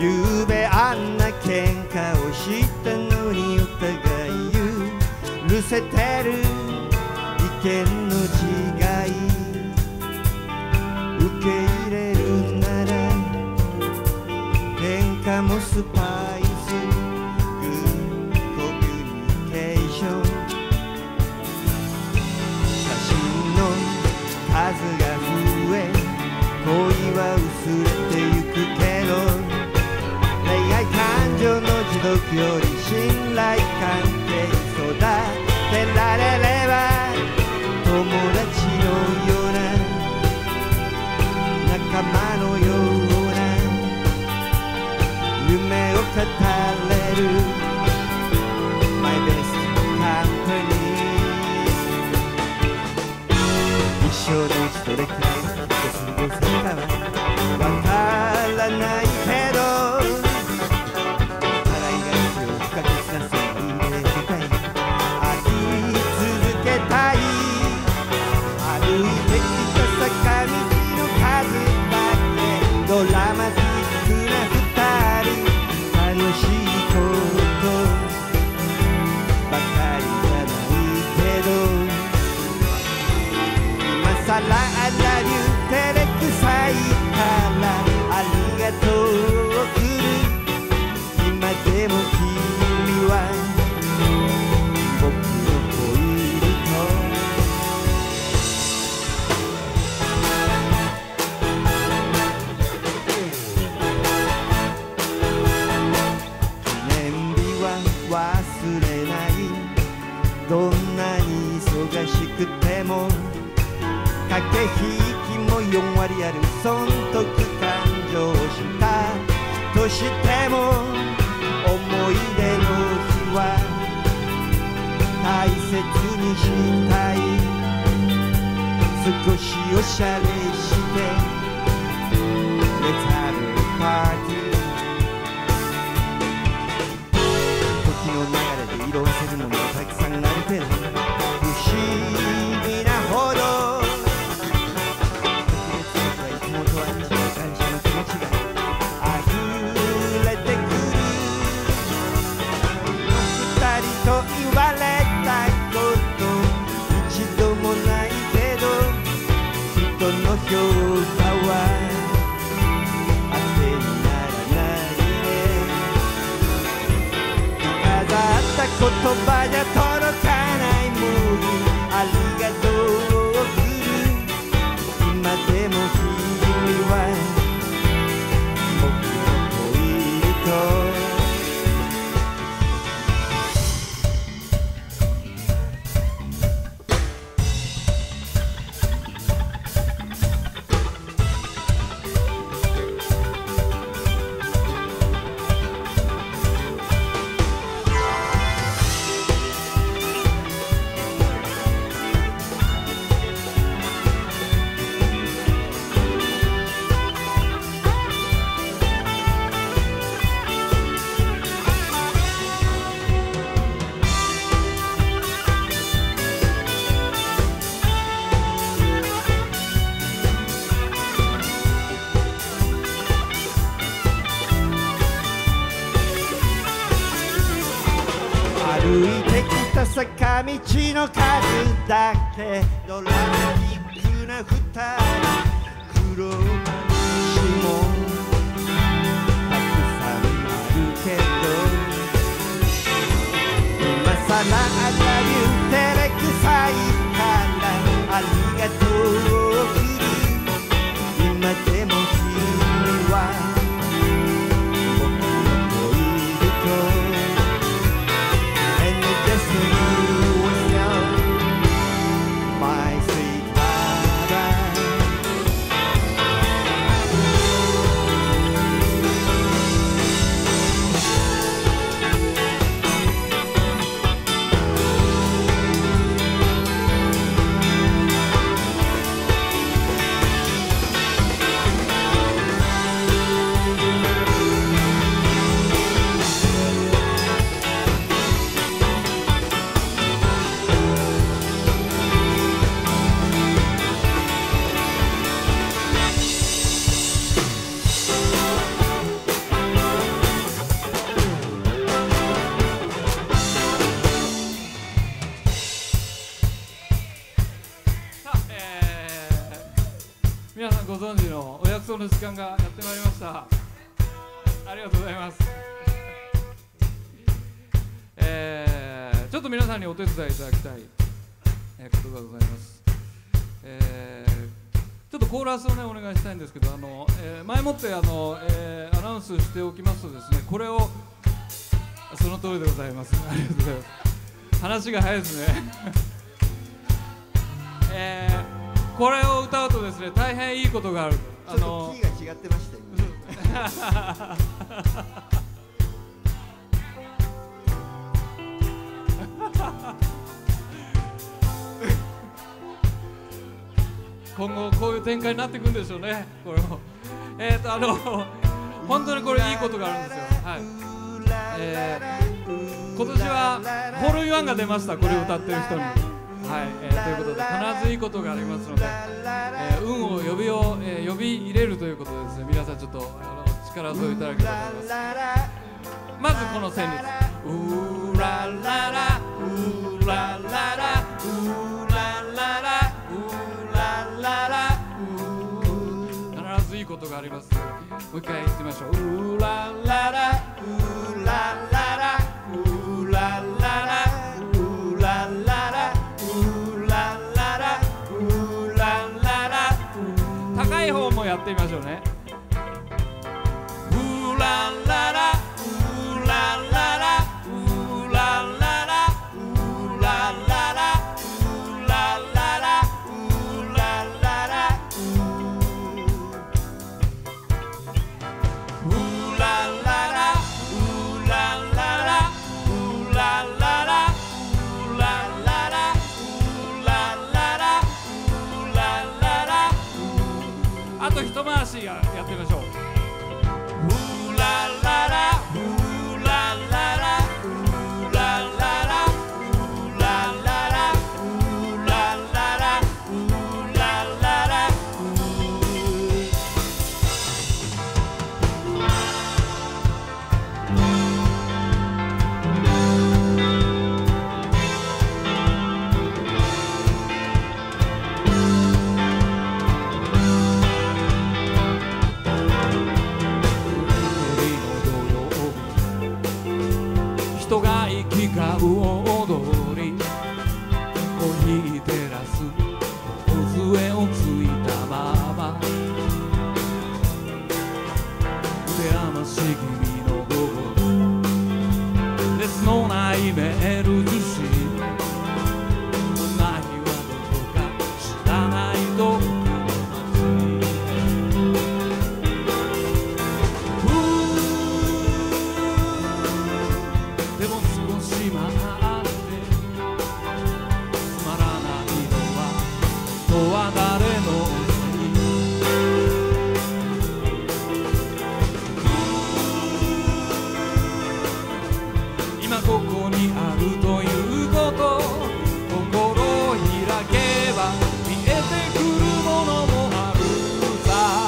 ゆうべあんな喧嘩をしたのにお互い許せてる意見の違い受け入れるなら喧嘩もスパイスグッドコミュニケーション写真の数が増え恋は薄れてゆくけど恋愛感情の持続より信頼関係育てられれば友達のような仲間のような夢を語れる My best company 一生のうちどれくらい過ごせるかはわからないけど笑いが必要不可欠な生命深い愛続けたい歩いてきた坂道の数だけドラマティックな二人楽しいことばかりじゃないけど今さらあらゆる照れくさいからありがとうを送る今でも君は僕の恋人記念日は忘れないどんなに忙しくても駆け引きも4割ある損得感情したとしても思い出の日は大切にしたい少しおしゃれして Let's have a party 時の流れで色あせるものがたくさんあるけど不思議なほどと言われたこと一度もないけど人の評価は当てにならないね飾った言葉じゃ届かないものありがとうを送る今でも君は僕の恋人歩いてきた坂道の数だけドラマティックな二人苦労話もたくさんあるけど今さらあらゆる照れくさいからありがとうを送る今でも君は僕の恋人ご存知のお約束の時間がやってまいりました。ありがとうございます。ちょっと皆さんにお手伝いいただきたいことがございます。ちょっとコーラスをねお願いしたいんですけど、前もってアナウンスしておきますとですね、これをその通りでございます。ありがとうございます。話が早いですね。これを歌うとですね、大変いいことがある。 ちょっとキーが違ってましたよね。 今後こういう展開になっていくんでしょうね。これを本当にこれいいことがあるんですよ。はい。今年はホールインワンが出ました。これを歌ってる人に。はい、ということで必ずいいことがありますので、運を呼び入れるということでですね、皆さんちょっと力添えいただければと思います。まずこの旋律、うらららうらららうらららうららら、必ずいいことがあります。もう一回言ってみましょう。うらららうらららうらららうららら高い方もやってみましょうね。うらららうらららうらららうらららうらららうらららうらららうらららうらららうらららうらららうららら、あと一回しやってみましょう。うらららうらららうらららうらららうらららうららら、人が行き交う大通り、コーヒーテラス杖をついたまま、手余し気味の午後、列のないメール受信、こんな日はどこか知らない遠くの街、でも少し待ってつまらないのは人は誰のせい、今ここにあるということ、心を開けば見えてくるものもあるさ。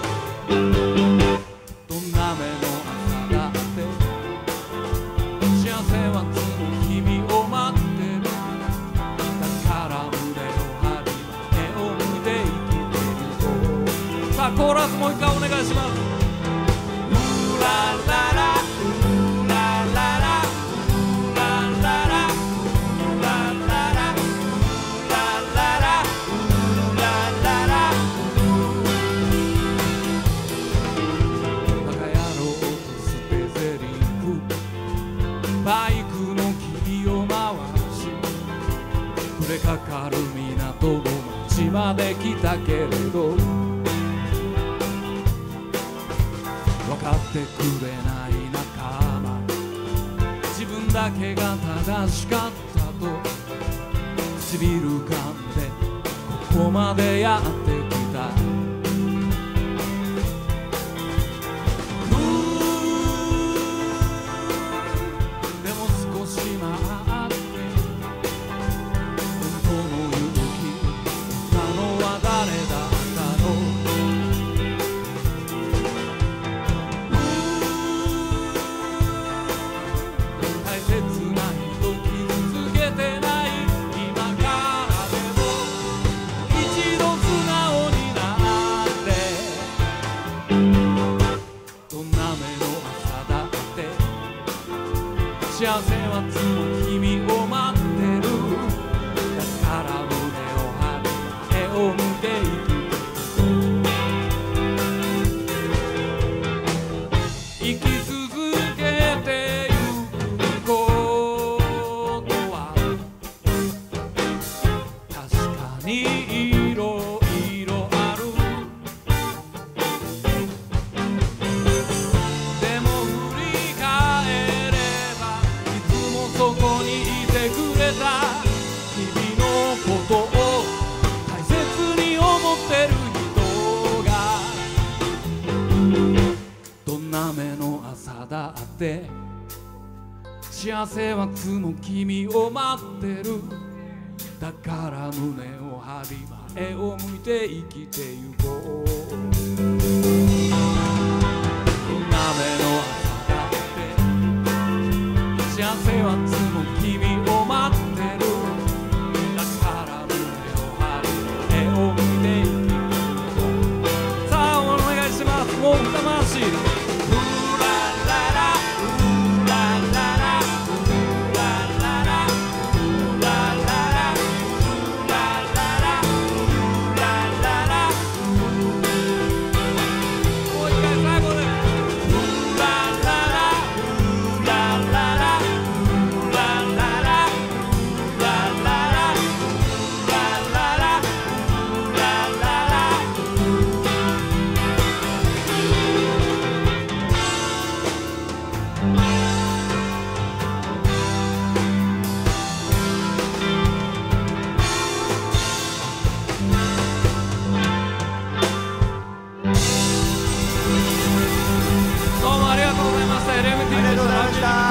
どんな目の朝だって幸せはつの日々を待ってる。だから胸を張り目を向いて生きてると。さあコーラスもう一回お願いします。うらららうらららうらららうらららうらららうららら、バカ野郎と捨てゼリフ、バイクのキーを回し、触れかかる港の街まで来たけれど、分かってくれない仲間、自分だけが正しかったと唇噛んでここまでやってきた。でも少し待って本当の勇気なのは誰だったの。大切な人傷つけてない今からでも一度素直になな雨の朝だって幸せはつも君を待ってるだから胸を張り前を向いていく生き続けてゆくことは確かにいろいろあるでも振り返ればいつもそこにいてくれた君のことを大切に思ってる人がどんな雨の朝だって幸せはつも君を待ってるだから胸を張り前を向いて生きてゆこうどんな雨の朝だって幸せはつも君を待ってるだから胸を張り前を向いて生きてゆこうさあお願いしますもう二回しありがとうございました。